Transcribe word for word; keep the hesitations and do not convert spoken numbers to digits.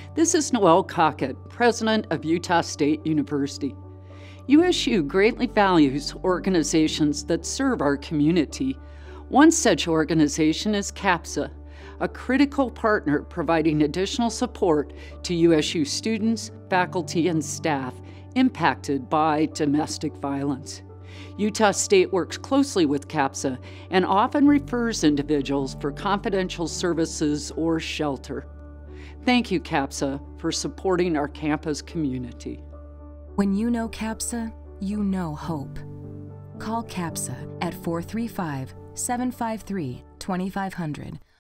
This is Noelle Cockett, President of Utah State University. U S U greatly values organizations that serve our community. One such organization is CAPSA, a critical partner providing additional support to U S U students, faculty, and staff impacted by domestic violence. Utah State works closely with CAPSA and often refers individuals for confidential services or shelter. Thank you, CAPSA, for supporting our campus community. When you know CAPSA, you know hope. Call CAPSA at four three five, seven five three, two five zero zero